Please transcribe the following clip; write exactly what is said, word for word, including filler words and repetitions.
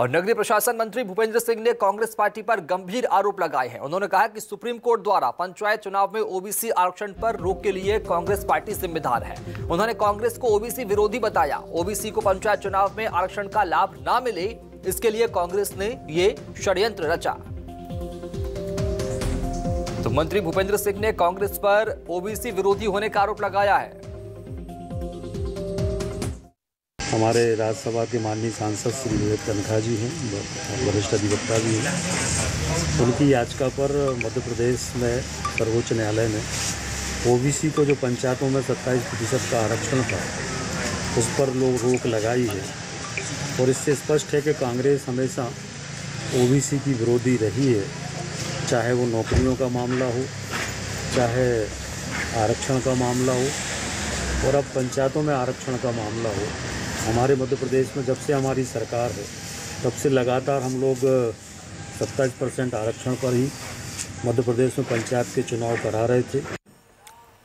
और नगरीय प्रशासन मंत्री भूपेंद्र सिंह ने कांग्रेस पार्टी पर गंभीर आरोप लगाए हैं। उन्होंने कहा कि सुप्रीम कोर्ट द्वारा पंचायत चुनाव में ओबीसी आरक्षण पर रोक के लिए कांग्रेस पार्टी जिम्मेदार है। उन्होंने कांग्रेस को ओबीसी विरोधी बताया। ओबीसी को पंचायत चुनाव में आरक्षण का लाभ ना मिले, इसके लिए कांग्रेस ने ये षड्यंत्र रचा। तो मंत्री भूपेंद्र सिंह ने कांग्रेस पर ओबीसी विरोधी होने का आरोप लगाया है। हमारे राज्यसभा के माननीय सांसद श्री विवेक तनखा जी हैं, वरिष्ठ अधिवक्ता भी हैं। उनकी याचिका पर मध्य प्रदेश में सर्वोच्च न्यायालय ने ओबीसी को जो पंचायतों में सत्ताईस प्रतिशत का आरक्षण था, उस पर लोग रोक लगाई है। और इससे स्पष्ट है कि कांग्रेस हमेशा ओबीसी की विरोधी रही है, चाहे वो नौकरियों का मामला हो, चाहे आरक्षण का मामला हो, और अब पंचायतों में आरक्षण का मामला हो। हमारे मध्य प्रदेश में जब से हमारी सरकार है, तब से लगातार हम लोग सत्ताईस परसेंट आरक्षण पर ही मध्य प्रदेश में पंचायत के चुनाव करा रहे थे।